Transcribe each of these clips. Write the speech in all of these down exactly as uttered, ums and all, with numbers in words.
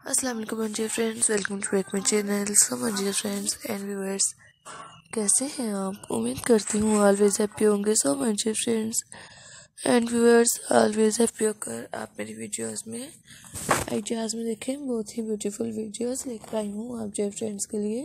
अस्सलाम वालेकुम my friends, welcome to back my channel. So my friends and viewers, कैसे हैं आप? उम्मीद करती हूँ ऑलवेज हैप्पी होंगे। So my friends and viewers, always happy होकर आप मेरी वीडियोस में आइडियाज़ में देखें। बहुत ही ब्यूटीफुल वीडियोस लेकर आई हूँ आप जो फ्रेंड्स के लिए।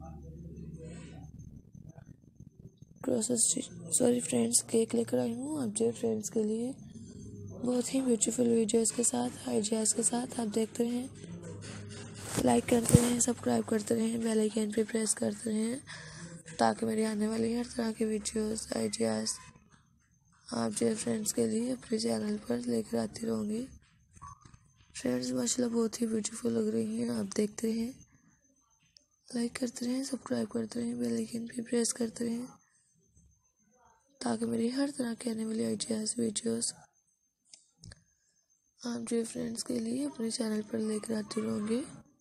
प्रोसेस सॉरी फ्रेंड्स, केक लेकर आई हूँ आप जो फ्रेंड्स के लिए। बहुत ही ब्यूटीफुल वीडियोस के साथ, आइडियाज़ के साथ आप देखते रहें, लाइक करते रहें, सब्सक्राइब करते रहें, बेल आइकन पे प्रेस करते रहें ताकि मेरी आने वाली हर तरह की वीडियोस आइडियाज़ आप जो फ्रेंड्स के लिए अपने चैनल पर लेकर आती रहूँगी। फ्रेंड्स माशाल्लाह बहुत ही ब्यूटीफुल लग रही हैं, आप देखते रहें, लाइक करते रहें, सब्सक्राइब करते रहें, बेल आइकन पे प्रेस करते रहें ताकि मेरी हर तरह की आने वाली आइडियाज़ वीडियोस आप जो फ्रेंड्स के लिए अपने चैनल पर लेकर आती रहूँगी।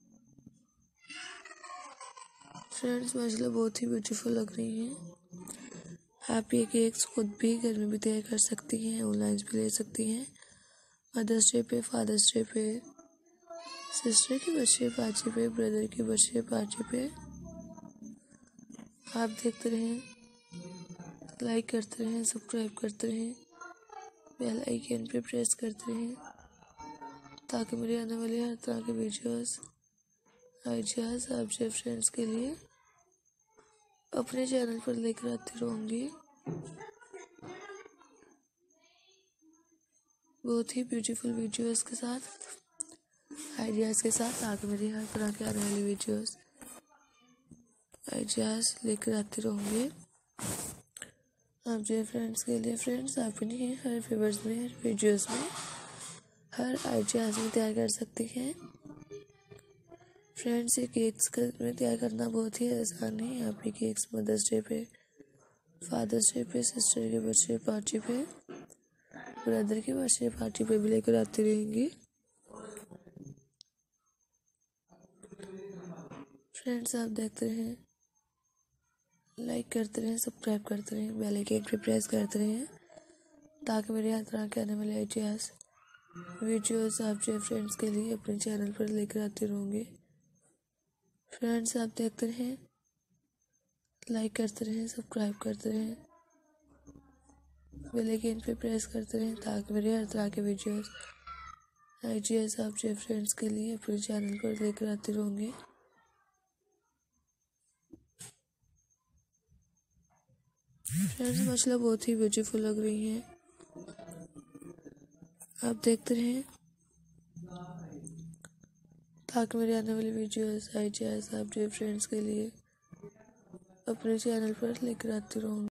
फ्रेंड्स माशाल्लाह बहुत ही ब्यूटीफुल लग रही हैं। आप ये केक्स खुद भी घर में भी तैयार कर सकती हैं, ऑनलाइन भी ले सकती हैं। मदर्स डे पे, फादर्स डे पे, सिस्टर की बर्थडे पार्टी पे, ब्रदर की बर्थडे पार्टी पे आप देखते रहें, लाइक करते रहें, सब्सक्राइब करते रहें, बेल आइकन पे प्रेस करते रहें ताकि मेरी आने वाली हर तरह की वीडियोस आइडियाज़ आप जो फ्रेंड्स के लिए अपने चैनल पर लेकर आती रहूँगी। बहुत ही ब्यूटीफुल वीडियोस के साथ, आइडियाज़ के साथ ताकि मेरी हर तरह की आने वाली वीडियोस आइडियाज़ लेकर आती रहूँगी आप जो फ्रेंड्स के लिए। फ्रेंड्स आप इन्हें हर फेवर्स में, हर वीडियोस में, हर आइडियाज़ में तैयार कर सकते हैं। फ्रेंड्स ये केक्स में तैयार करना बहुत ही आसान है। आप ये केक्स मदर्स डे पे, फादर्स डे पे, सिस्टर के बर्थडे पार्टी पे, ब्रदर की बर्थडे पार्टी पे भी लेकर आती रहेंगी। फ्रेंड्स आप देखते रहें, लाइक करते रहें, सब्सक्राइब करते रहें, बेल आइकन पे प्रेस करते रहें ताकि मेरे हर तरह के आने वाले आइडियाज़ वीडियोस आप जो फ्रेंड्स के लिए अपने चैनल पर लेकर आती रहूँगी। फ्रेंड्स आप देखते रहें, लाइक करते रहें, सब्सक्राइब करते रहें, बेल आइकन पे प्रेस करते रहें ताकि मेरे हर तरह के वीडियोस आइडियाज़ आप जो फ्रेंड्स के लिए अपने चैनल पर लेकर आती रहूँगी। फ्रेंड्स माशाल्लाह बहुत ही ब्यूटीफुल लग रही हैं, आप देखते रहें ताकि मेरी आने वाली वीडियोस आइडियाज़ आप जो फ्रेंड्स के लिए अपने चैनल पर लेकर आती रहूँगी।